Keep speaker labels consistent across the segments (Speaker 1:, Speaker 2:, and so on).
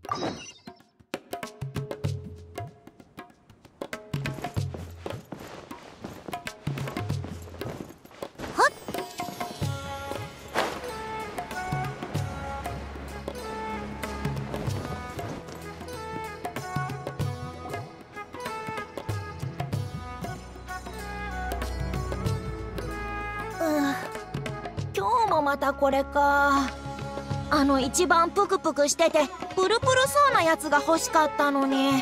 Speaker 1: 今日もまたこれか。一番プクプクしててプルプルそうなやつが欲しかったのに。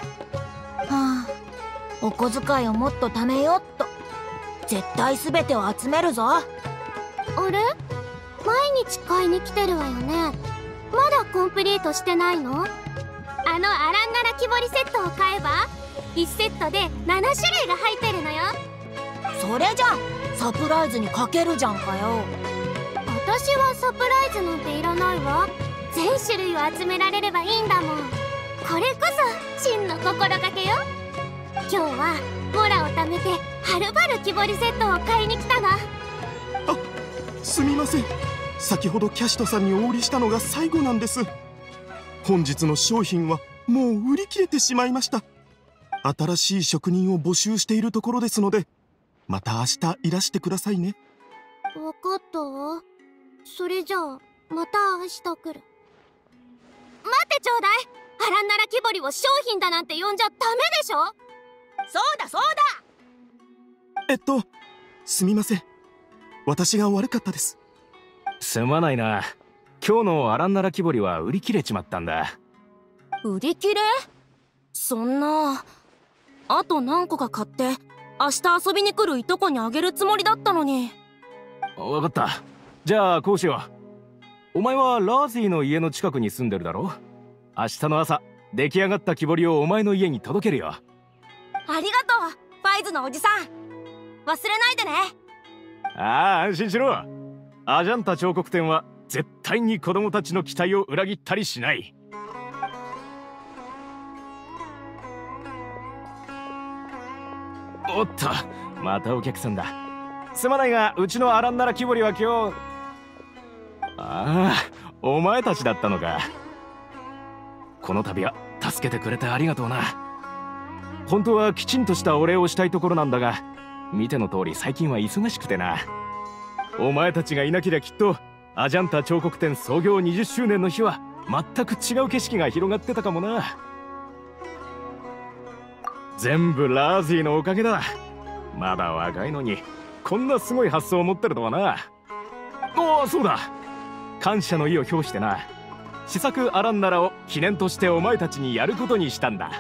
Speaker 1: お小遣いをもっと貯めよっと。絶対全てを集めるぞ。
Speaker 2: あれ、毎日買いに来てるわよね。まだコンプリートしてないの？アランナラ木彫りセットを買えば1セットで7種類が入ってるのよ。
Speaker 1: それじゃサプライズにかけるじゃんかよ。
Speaker 2: 私はサプライズなんていらないわ。全種類を集められればいいんだもん。これこそ真の心がけよ。今日はモラを貯めてはるばる木彫りセットを買いに来たの。
Speaker 3: すみません。先ほどキャシトさんにお売りしたのが最後なんです。本日の商品はもう売り切れてしまいました。新しい職人を募集しているところですので、また明日いらしてくださいね。
Speaker 2: わかったわ。それじゃあまた明日来る。待ってちょうだい。アランナラ木彫りを商品だなんて呼んじゃダメでしょ。
Speaker 1: そうだそうだ。
Speaker 3: すみません。私が悪かったです。
Speaker 4: すまないな。今日のアランナラ木彫りは売り切れちまったんだ。
Speaker 1: 売り切れ？そんな。あと何個か買って明日遊びに来るいとこにあげるつもりだったのに。
Speaker 4: わかった。じゃあこうしよう。お前はラーゼィの家の近くに住んでるだろ。明日の朝出来上がった木彫りをお前の家に届けるよ。
Speaker 1: ありがとう、ファイズのおじさん。忘れないでね。
Speaker 4: 安心しろ。アジャンタ彫刻展は絶対に子供たちの期待を裏切ったりしない。おっと、またお客さんだ。すまないが、うちのアランナラ木彫りは今日。お前たちだったのか。この度は助けてくれてありがとうな。本当はきちんとしたお礼をしたいところなんだが、見ての通り最近は忙しくてな。お前たちがいなけりゃきっとアジャンタ彫刻展創業20周年の日は全く違う景色が広がってたかもな。全部ラーゼィのおかげだ。まだ若いのにこんなすごい発想を持ってるとはな。そうだ、感謝の意を表してな、試作アランナラを記念としてお前たちにやることにしたんだ。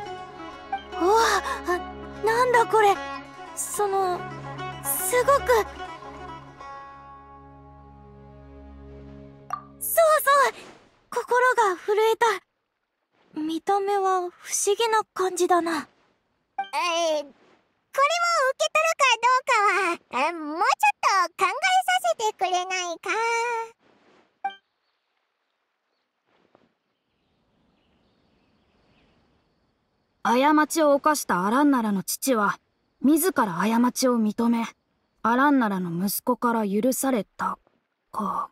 Speaker 1: なんだこれ。すごく。そう心が震えた。見た目は不思議な感じだな。
Speaker 2: これを受け取るかどうかはもうちょっと考えさせてくれないか。
Speaker 5: 過ちを犯したアランナラの父は自ら過ちを認め、アランナラの息子から許されたか。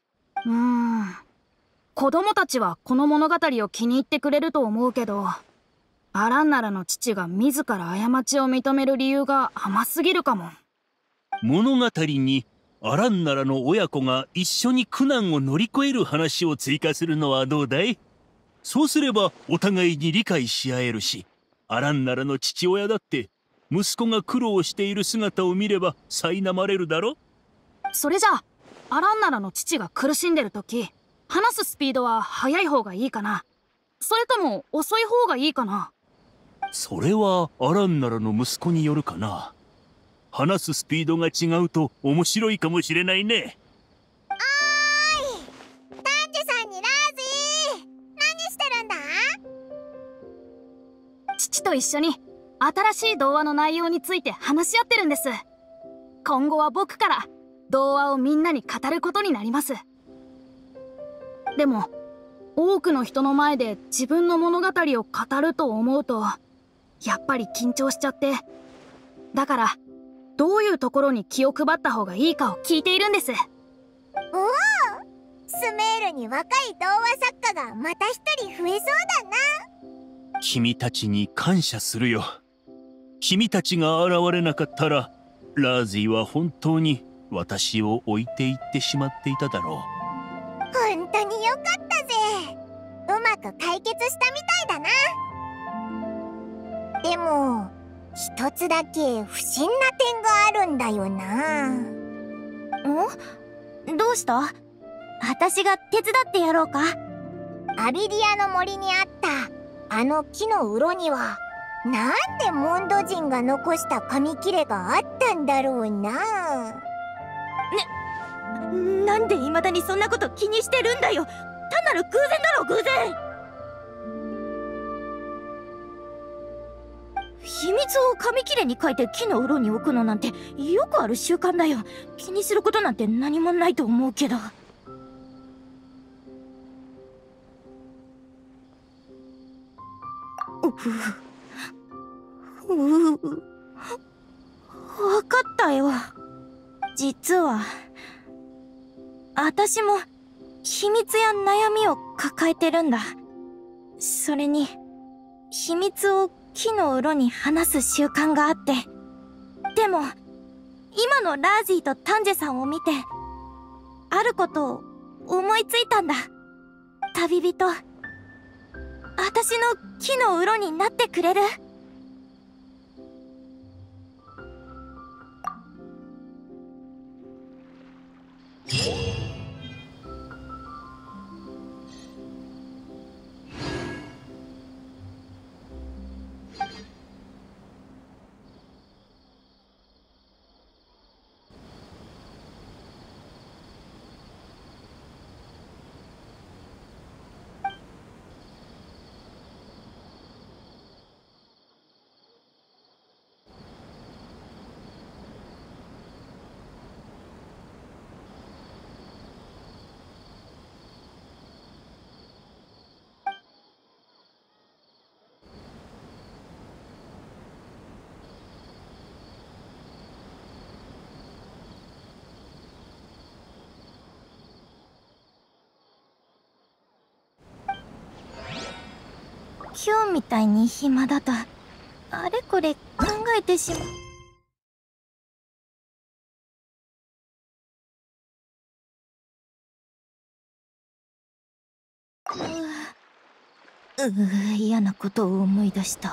Speaker 5: 子供たちはこの物語を気に入ってくれると思うけど、アランナラの父が自ら過ちを認める理由が甘すぎるかも。
Speaker 6: 物語にアランナラの親子が一緒に苦難を乗り越える話を追加するのはどうだい？そうすればお互いに理解し合えるし、アランナラの父親だって息子が苦労している姿を見れば苛まれるだろ。
Speaker 5: それじゃあアランナラの父が苦しんでる時、話すスピードは速い方がいいかな、それとも遅い方がいいかな。
Speaker 6: それはアランナラの息子によるかな。話すスピードが違うと面白いかもしれないね。
Speaker 2: おーい、丹治さんにラーゼィ、何してるんだ？
Speaker 5: 父と一緒に新しい童話の内容について話し合ってるんです。今後は僕から童話をみんなに語ることになります。でも多くの人の前で自分の物語を語ると思うとやっぱり緊張しちゃって、だからどういうところに気を配った方がいいかを聞いているんです。
Speaker 2: おお、そスメールに若い童話作家がまた一人増えそうだな。
Speaker 6: 君たちに感謝するよ。君たちが現れなかったら、ラーズィは本当に私を置いていってしまっていただろ
Speaker 2: 本当によかったぜ。うまく解決したみたいだな。でも一つだけ不審な点があるんだよな。
Speaker 1: どうした？私が手伝ってやろうか？
Speaker 2: アビディアの森にあったあの木のうろにはなんでモンド人が残した紙切れがあったんだろうな。
Speaker 1: なんで未だにそんなこと気にしてるんだよ。単なる偶然だろ、偶然。秘密を紙切れに書いて木のうろに置くのなんてよくある習慣だよ。気にすることなんて何もないと思うけど。わかったよ。実は私も秘密や悩みを抱えてるんだ。それに秘密を木のうろに話す習慣があって。でも今のラージーとタンジェさんを見てあることを思いついたんだ。旅人、私の木のうろになってくれる？今日みたいに暇だとあれこれ考えてしまう。嫌なことを思い出した。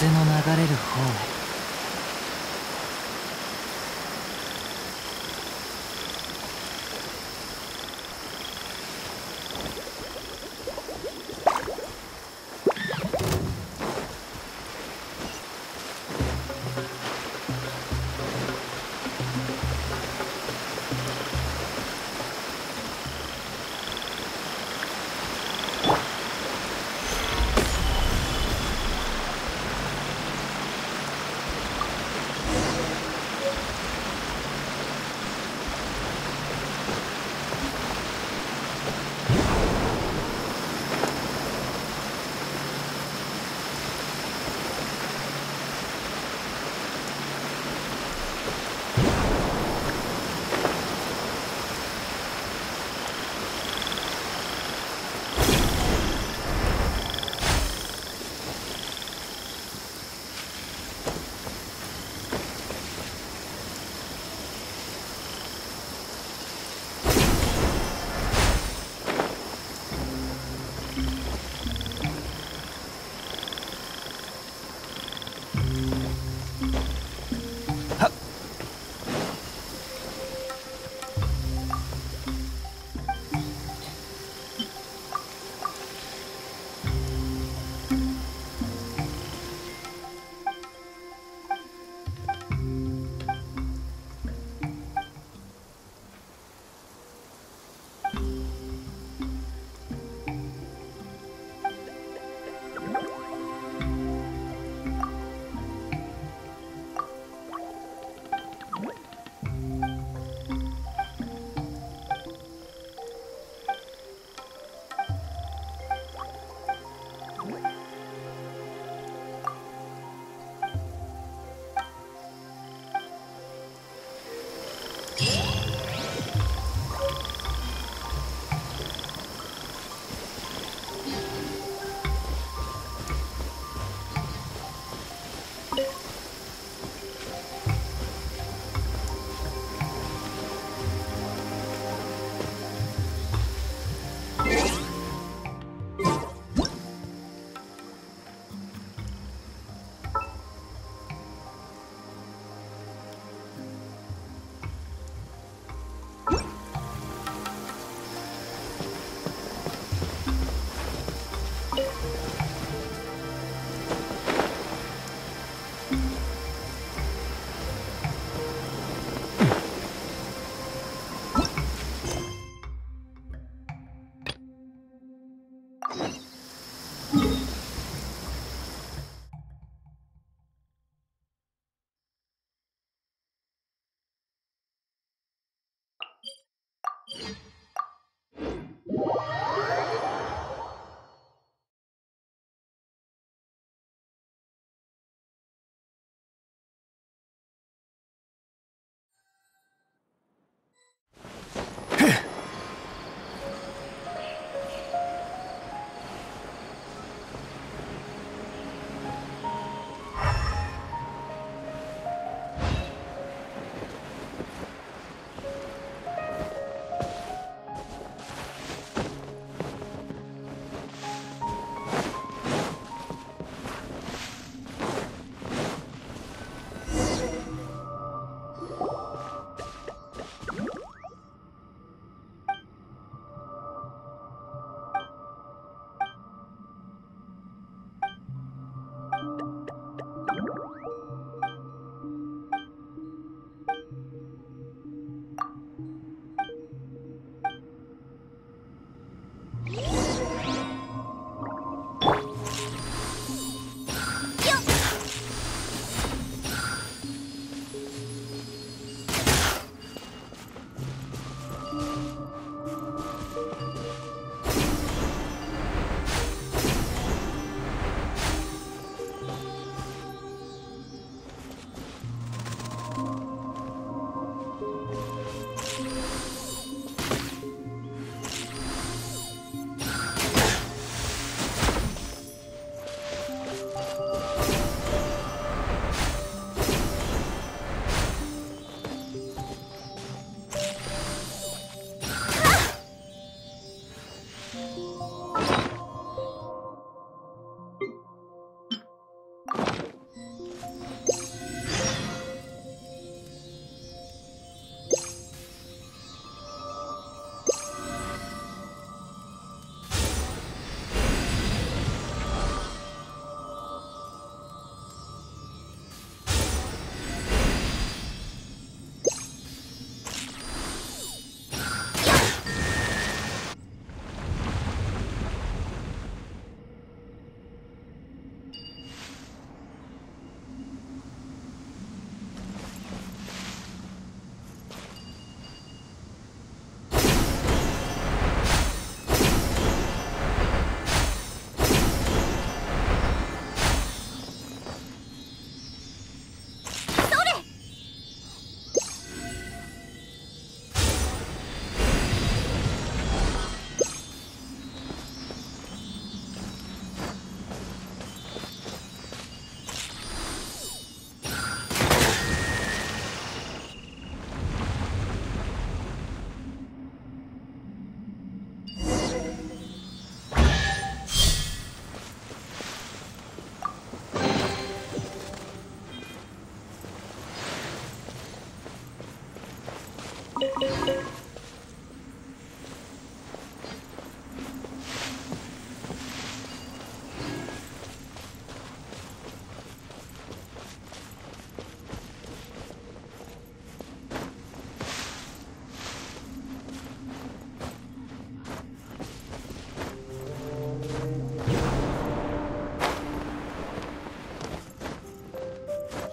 Speaker 7: 風の流れる方へ。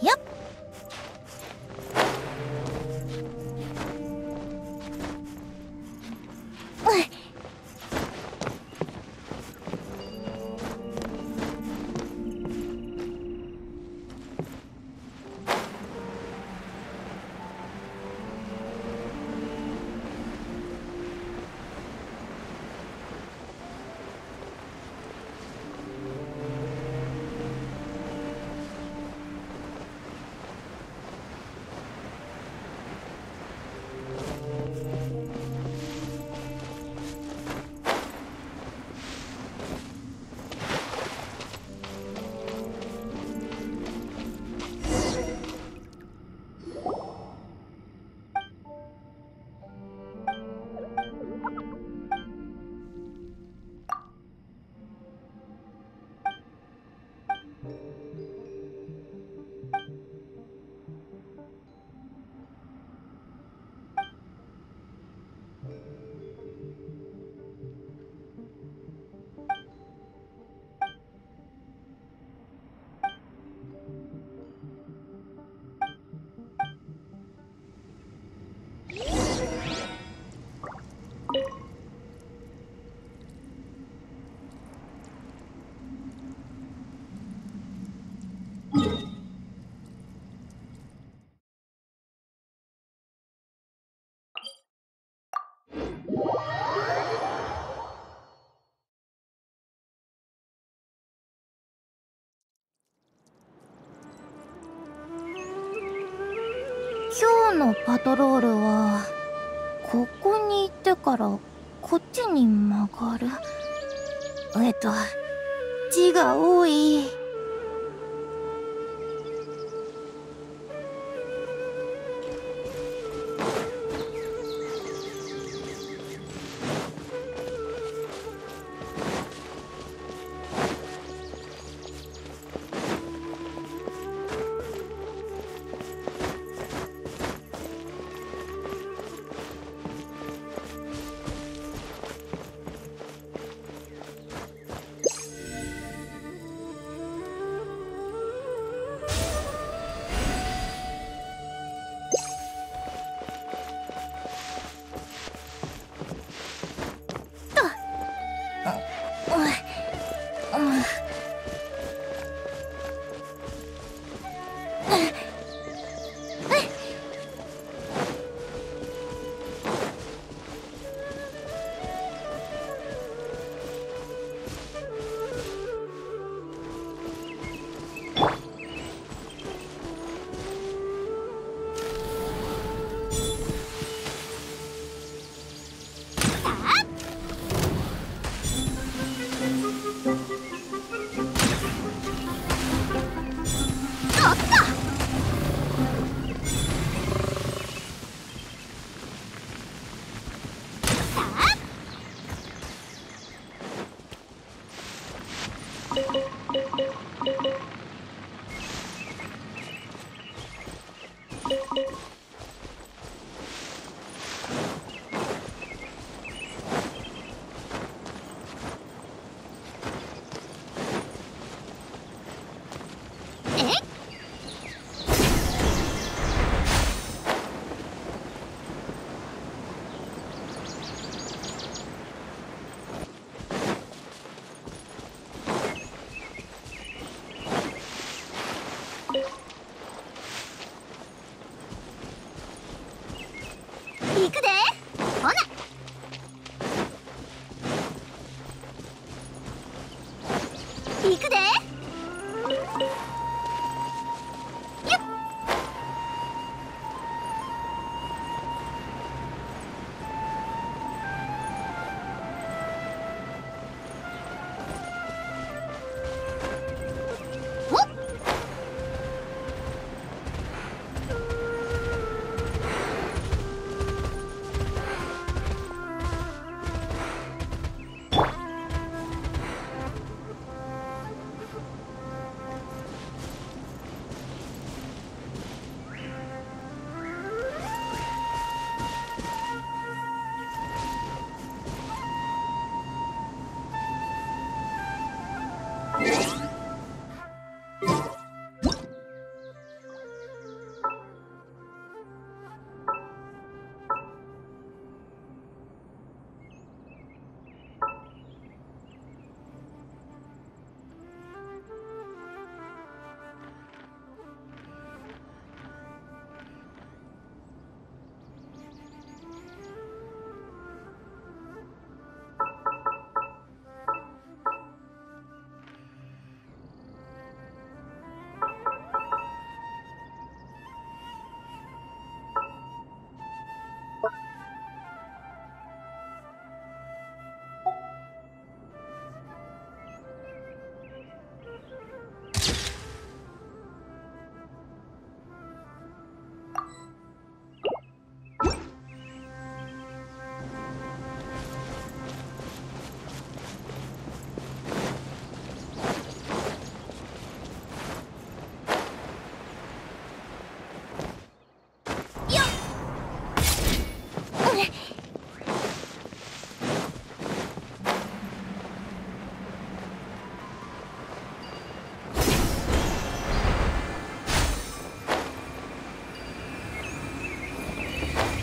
Speaker 1: やっ。今日のパトロールはここに行ってからこっちに曲がる。字が多い。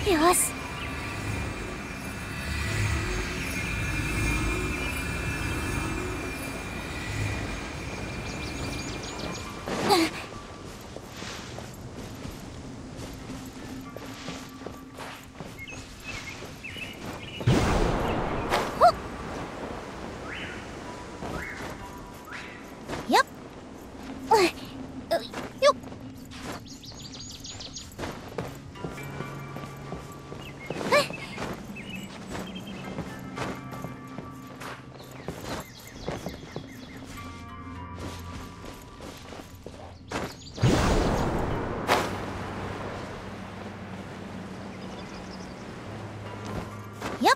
Speaker 2: よし。
Speaker 1: よっ。よっ。よっ。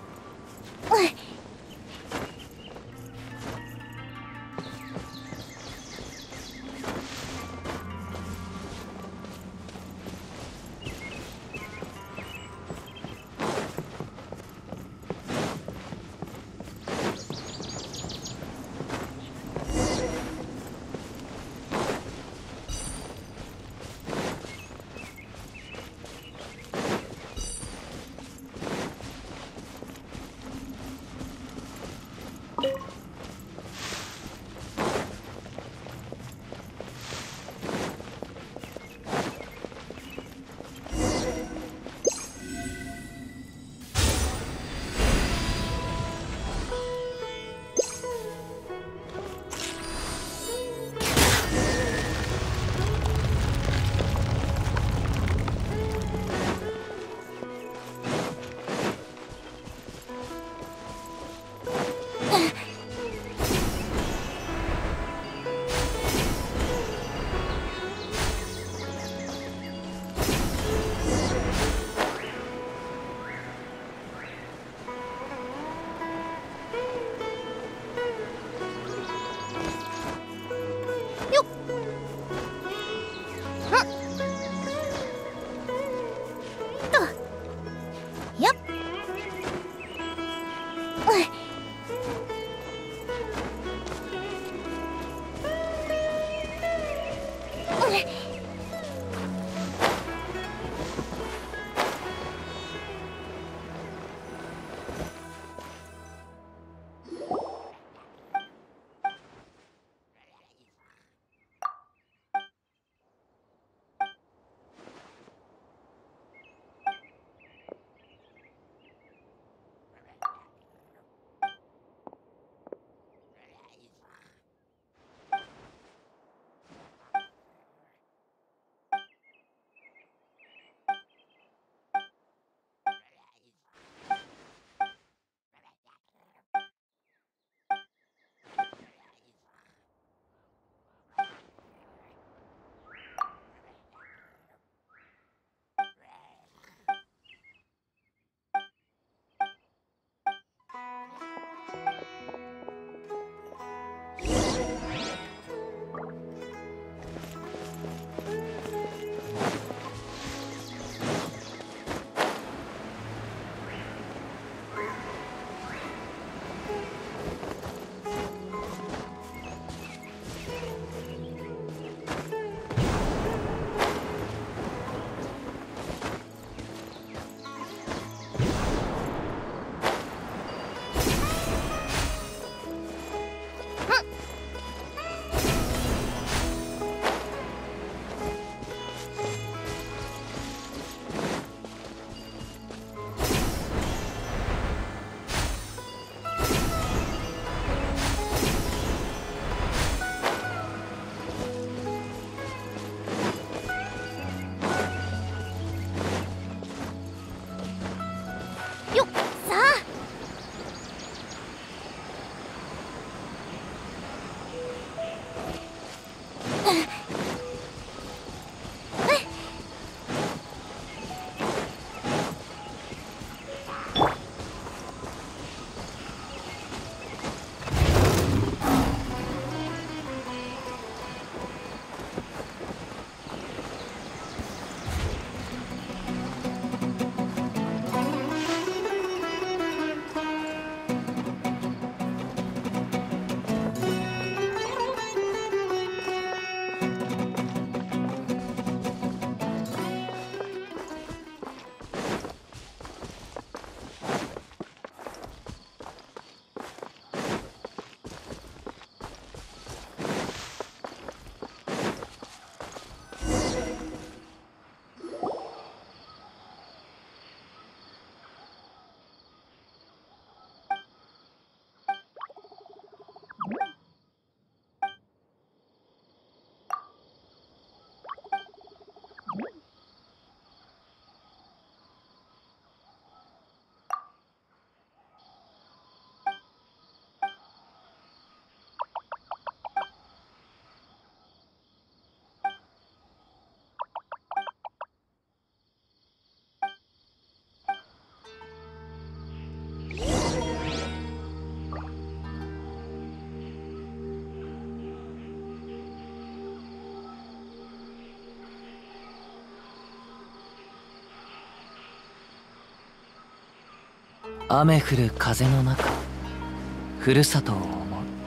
Speaker 7: 雨降る風の中、ふるさとを思う。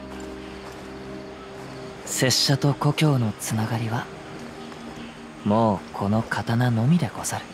Speaker 7: 拙者と故郷のつながりはもうこの刀のみでござる。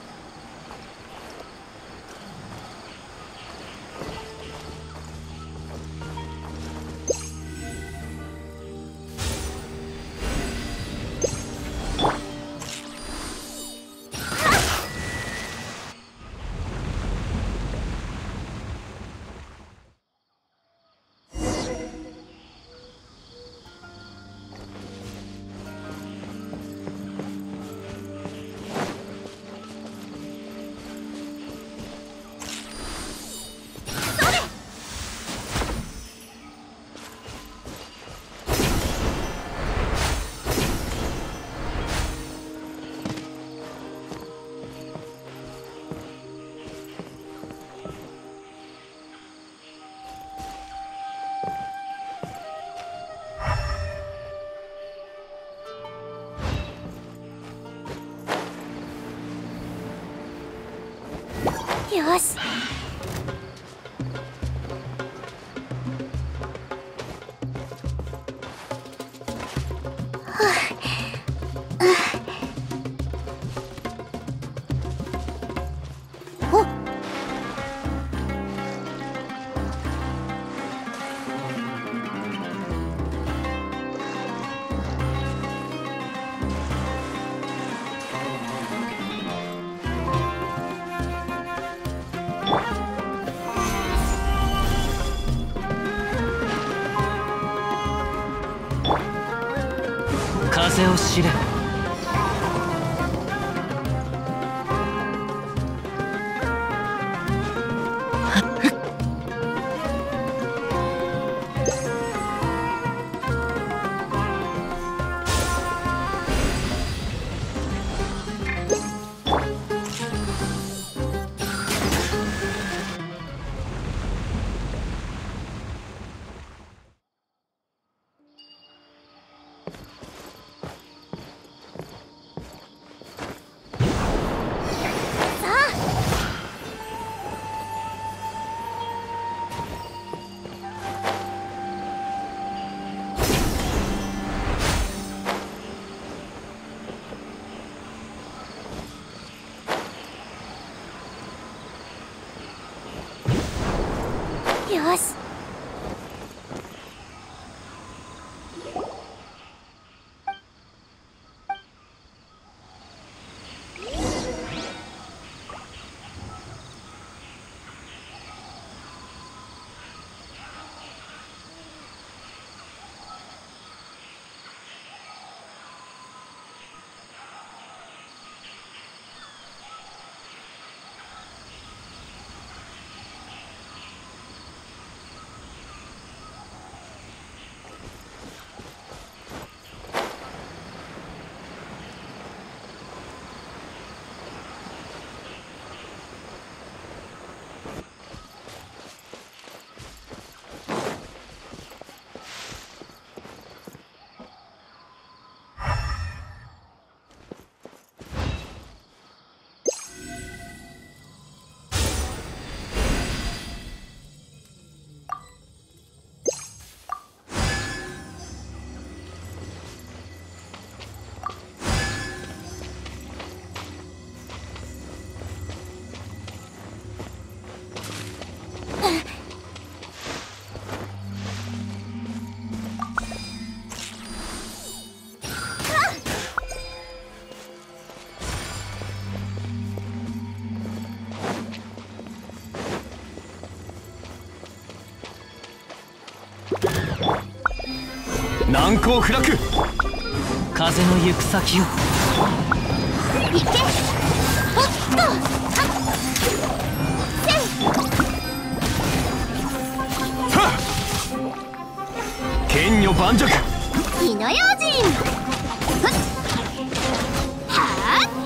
Speaker 2: よし。
Speaker 7: 風を知れ。
Speaker 2: よし。
Speaker 3: 難攻不落。
Speaker 7: 風の行く先を。
Speaker 2: 行け。おっと。
Speaker 3: はっ。剣女盤石。
Speaker 2: 火の用心。はあ。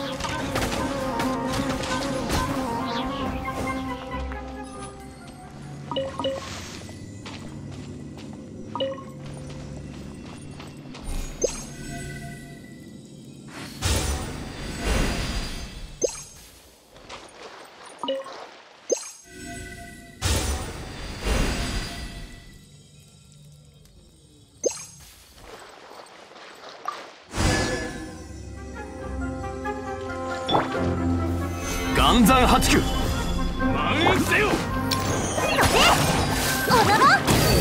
Speaker 4: 岩山八九蔓延せよ。
Speaker 2: 踊ろう。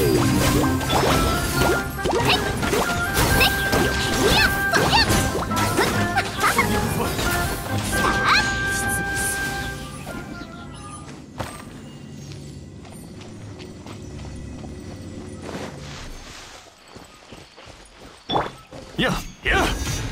Speaker 4: やや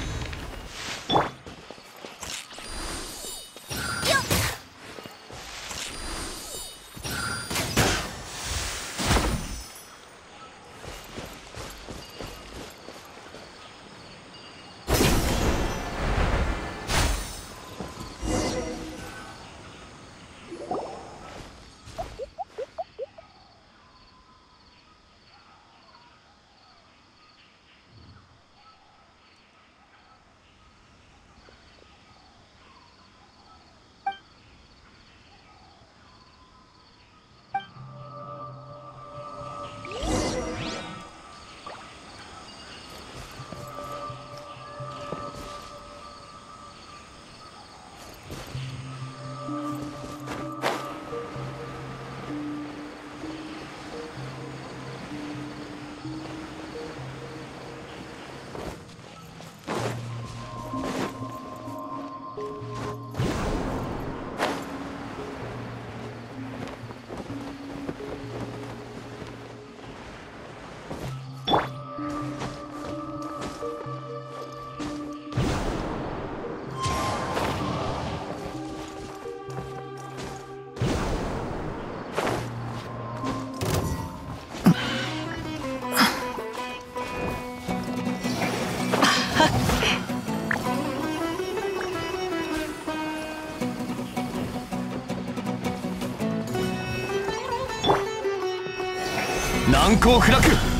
Speaker 4: 難攻不落。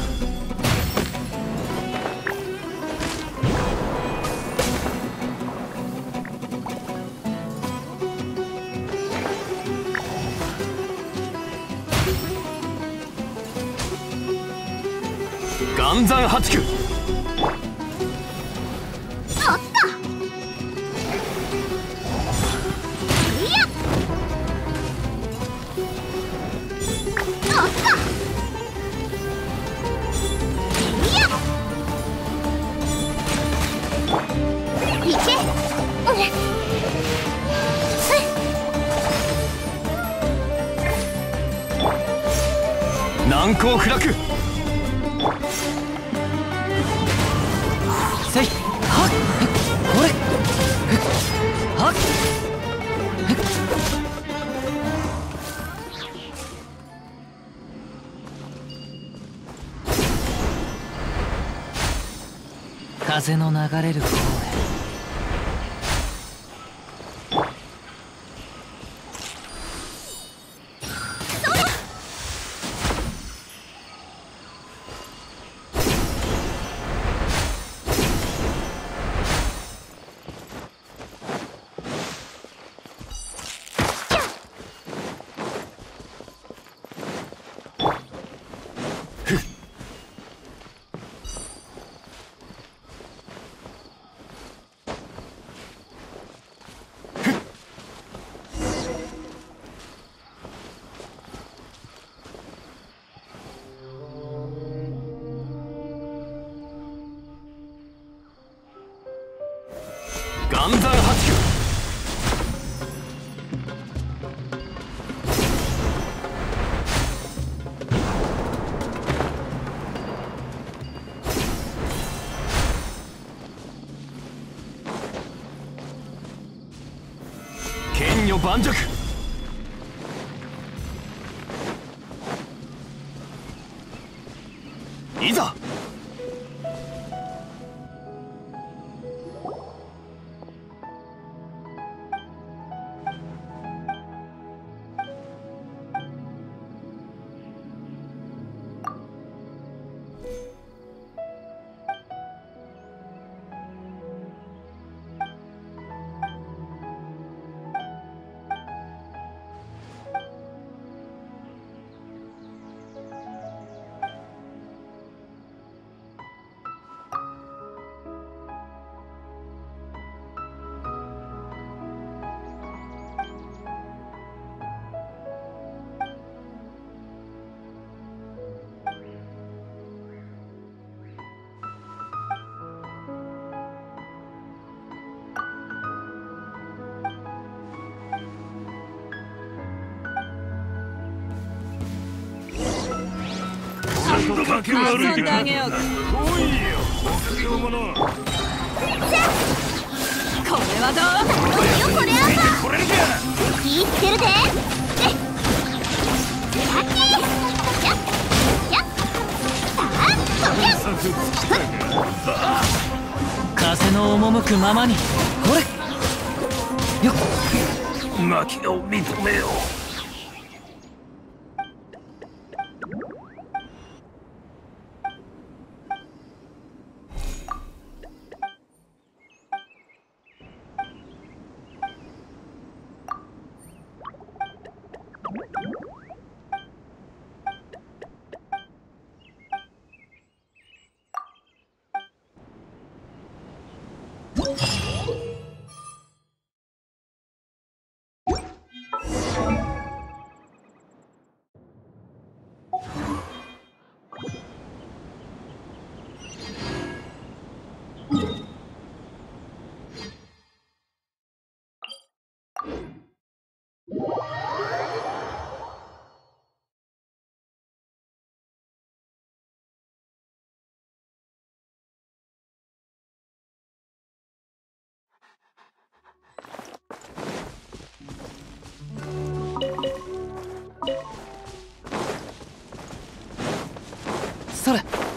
Speaker 4: 岩山八九難攻不落。
Speaker 7: せいはっこれはっ風の流れる方へ。岩山八九剣女盤石。いざ。
Speaker 6: 度だけ悪い
Speaker 8: 遊んであげようか。
Speaker 6: 来いよ臆病者。
Speaker 8: これはどう？
Speaker 2: よこれあんた
Speaker 6: これじゃ
Speaker 2: 気ぃつけるで。やっ
Speaker 7: 風の赴くままにほれよっ
Speaker 6: 負けを認めよう。
Speaker 7: それ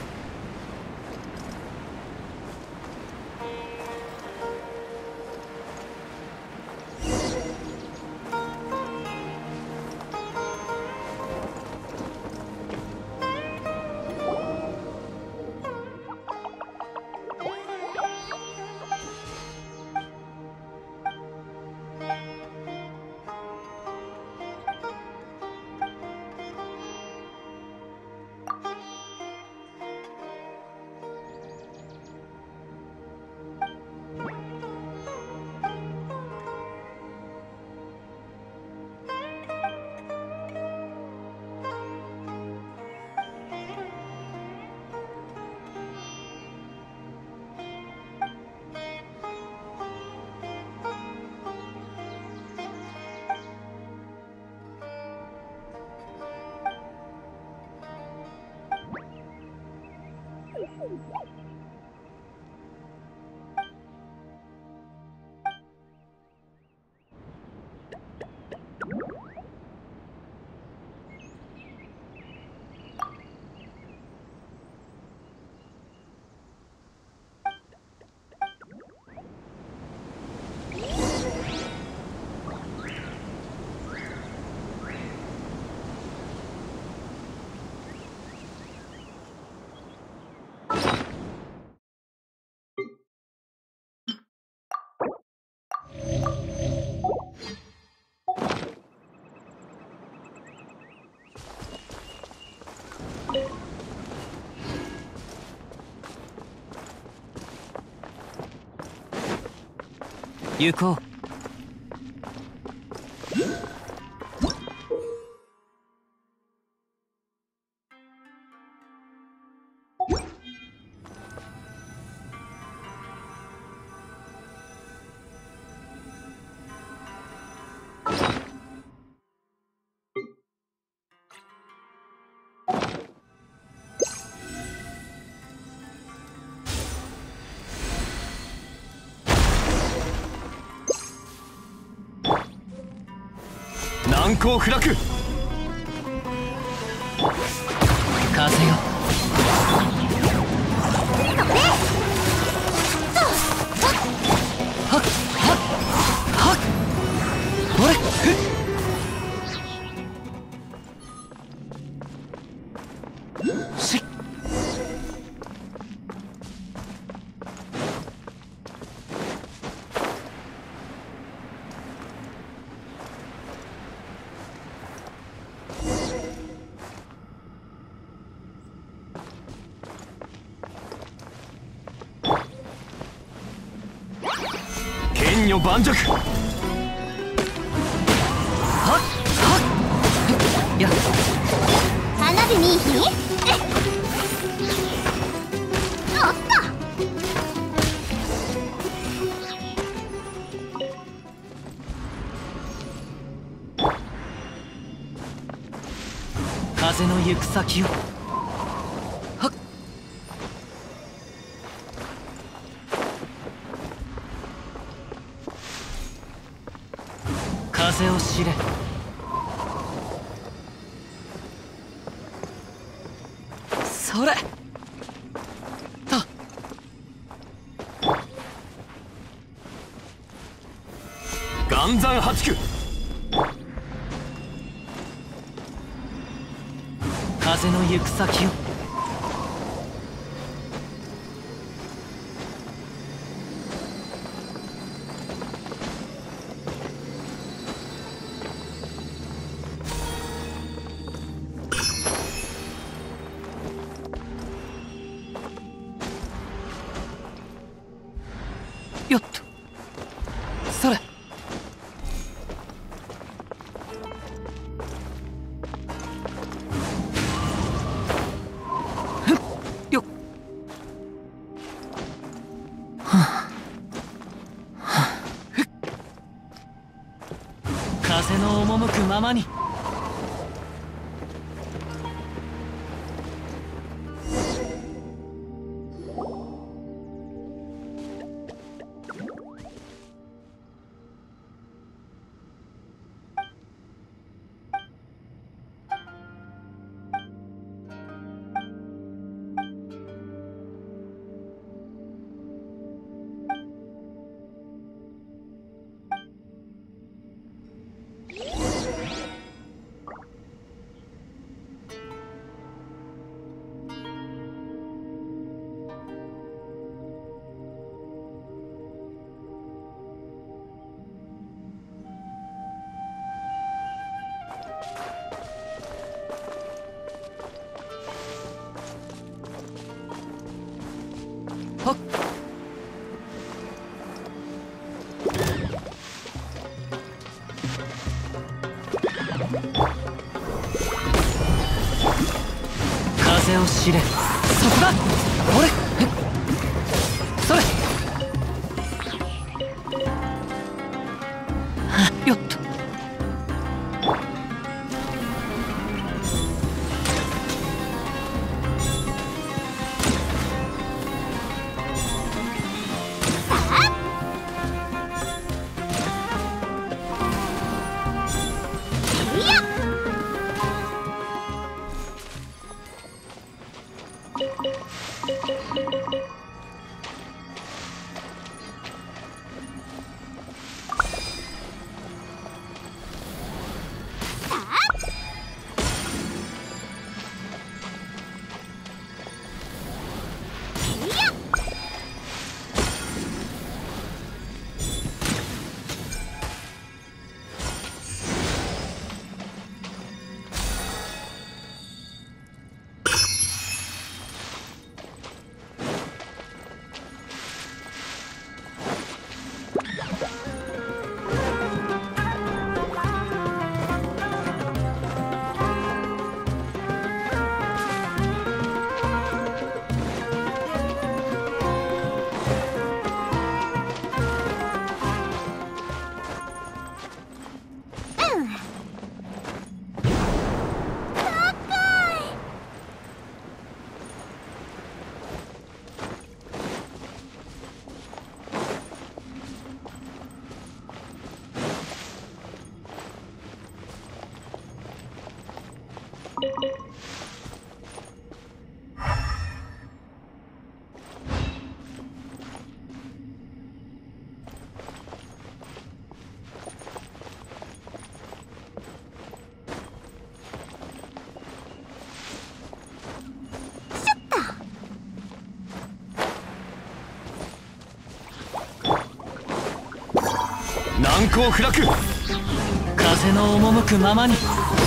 Speaker 7: 行こう。
Speaker 4: 難攻不落。
Speaker 7: 風よはっはっはっほれふっしっ
Speaker 4: 剣女盤石。
Speaker 7: はっはっやっ
Speaker 2: 花火見いひん。おっと
Speaker 7: 風の行く先を風を知れ。それと
Speaker 4: 岩山八九。
Speaker 7: 風の行く先を。よっとそれ。よっ。風の赴くままに。はっ。風を知れ。そこだ。俺それ。よっと。
Speaker 4: 難攻不落。
Speaker 7: 風の赴くままに。よっ。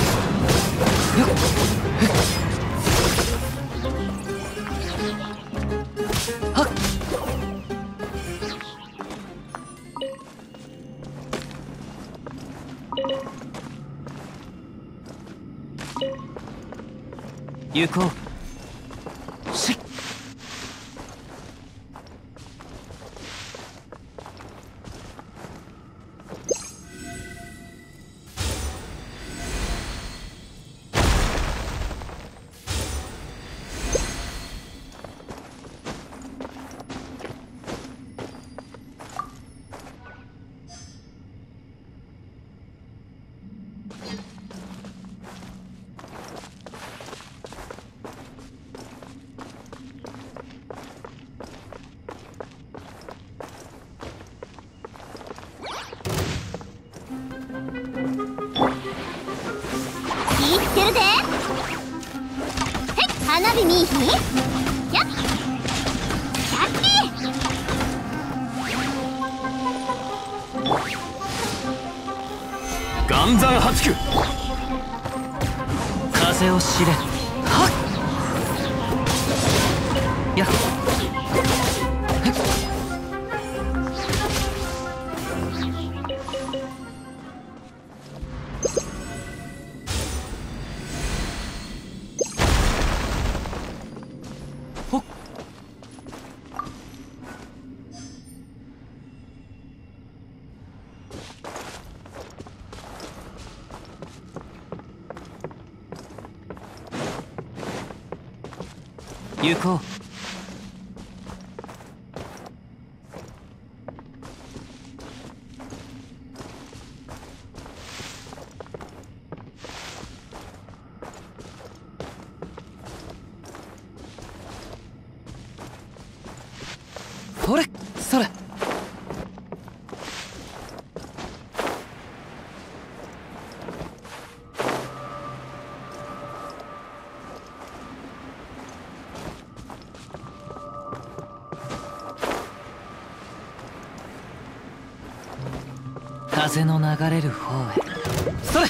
Speaker 7: はっ。行こう。しっ。
Speaker 2: けるで。花火見いひん。やっ
Speaker 4: 岩山八九。
Speaker 7: 風を知れ。はっやっ行こう。ほれそれ。風の流れる方へ。それ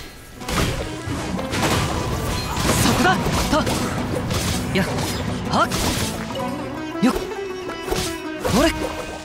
Speaker 7: そこだとやっはっよっほれ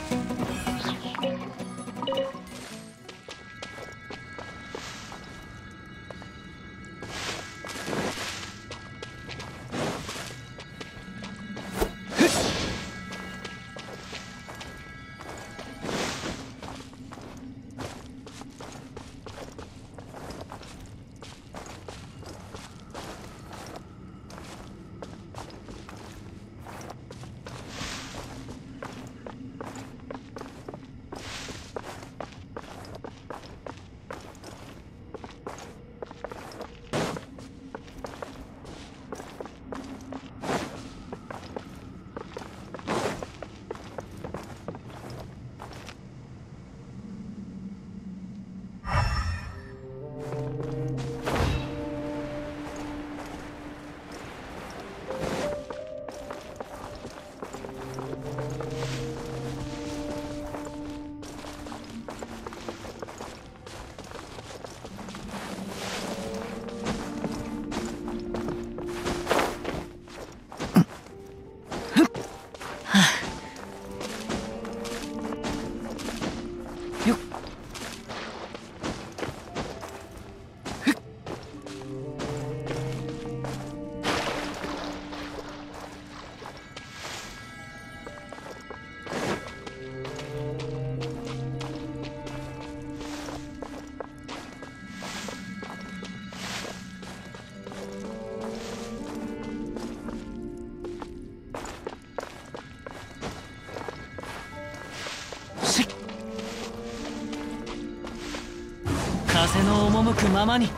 Speaker 7: 風の赴くままに。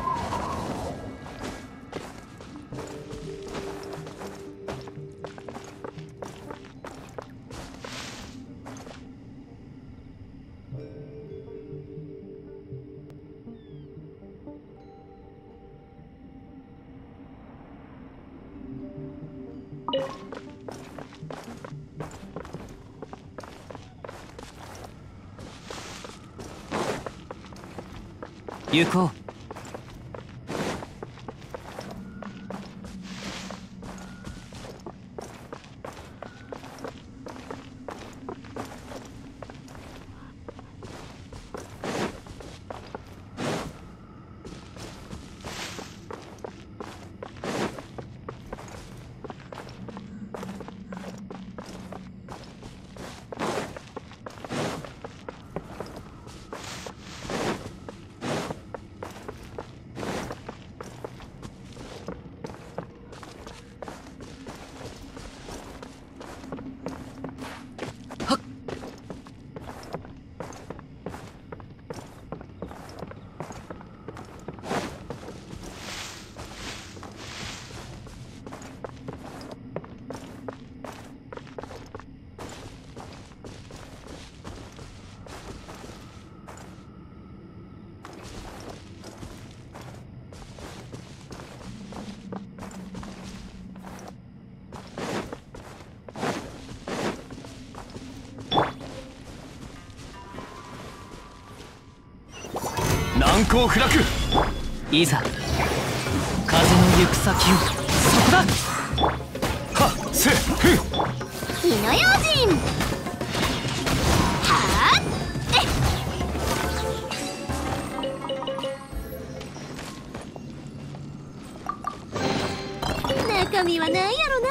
Speaker 7: 行こう。
Speaker 4: 難攻不落。
Speaker 7: いざ風の行く先を。そこだ。
Speaker 4: はっせふん。
Speaker 2: 火の用心。はあ中身は何やろな。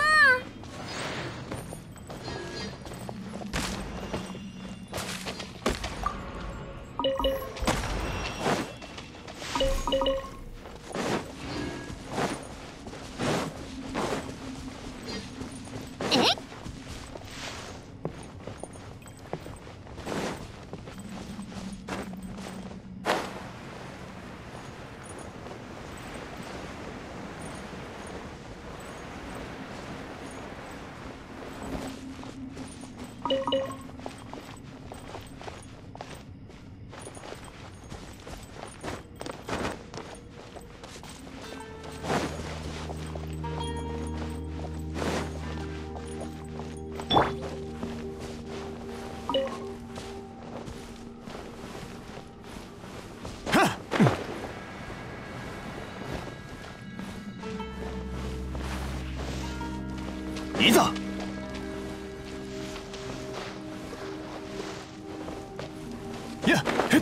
Speaker 4: いざ。やっへっ。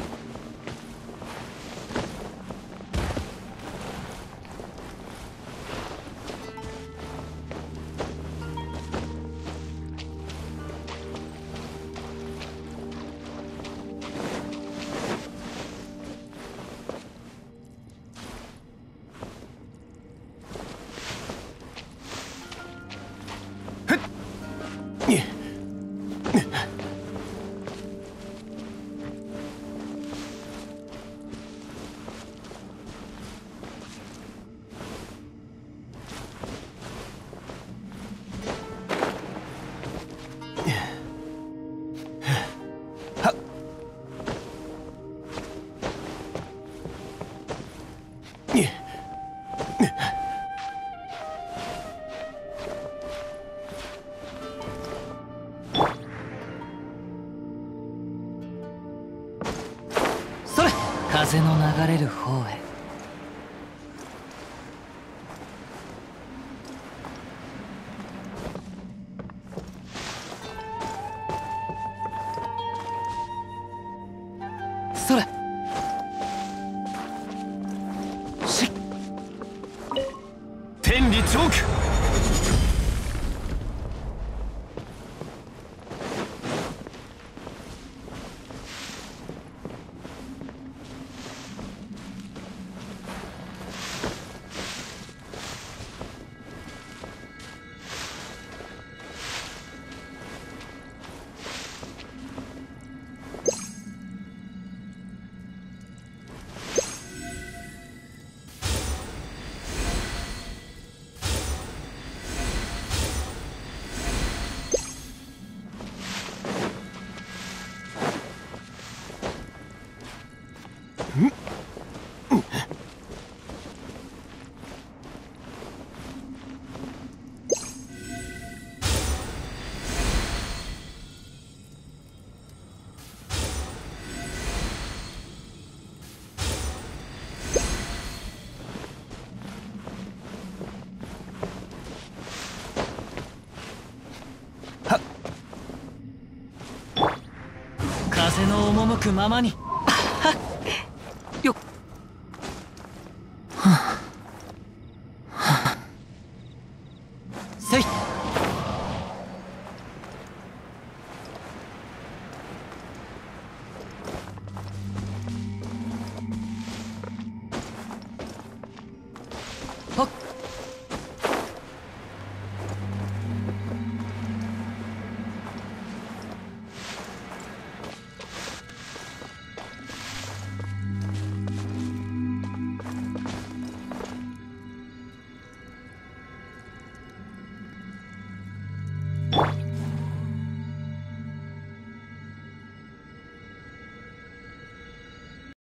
Speaker 7: 風の流れる方へ。それ。しっ。
Speaker 4: 天理チョーク。
Speaker 7: 風の赴くままに。よっ。せい。はっ。